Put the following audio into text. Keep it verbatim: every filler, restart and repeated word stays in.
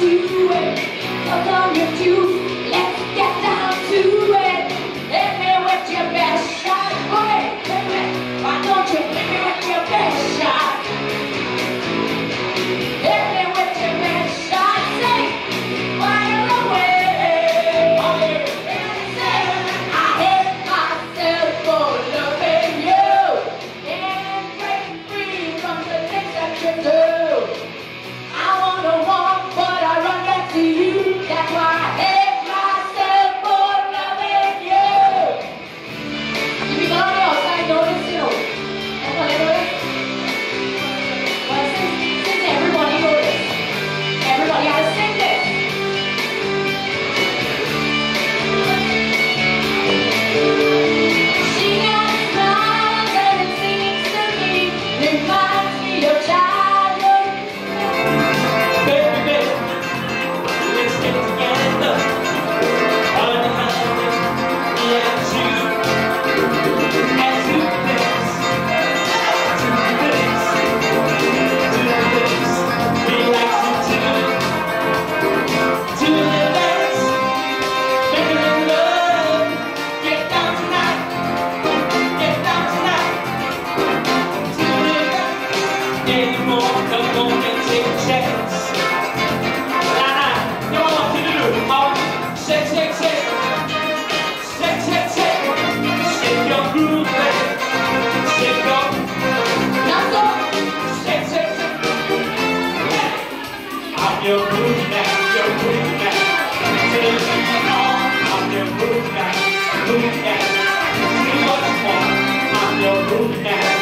to it. Come on, you two, let's get down to it. Hit me with your best shot, boy, baby. Why don't you hit me with your best shot? Hit me with your best shot, say, fire away. And say, I hate myself for loving you. And break free from the things that you do. I wanna walk, but I run back to you. That's why I hate myself for loving you. You people outside notice, you know. Everybody notice? Well, since, since everybody notice, everybody gotta sing this. She got smiles and it seems to me reminds me of childhood. Baby, baby, let's get together. Honey, honey, me and you. And do this, do this, do this. We like to do, do the dance, making love. Get down tonight, get down tonight. Do the dance anymore. Come on and take a chance. You know what to do. Oh, shake, shake, shake. Shake, shake, shake. Shake your groove, baby. Shake your. Now so, Shake, shake, shake. I'm your groove now, your groove now. Till you know I'm your groove now, groove now. Do what you want. I'm your groove now.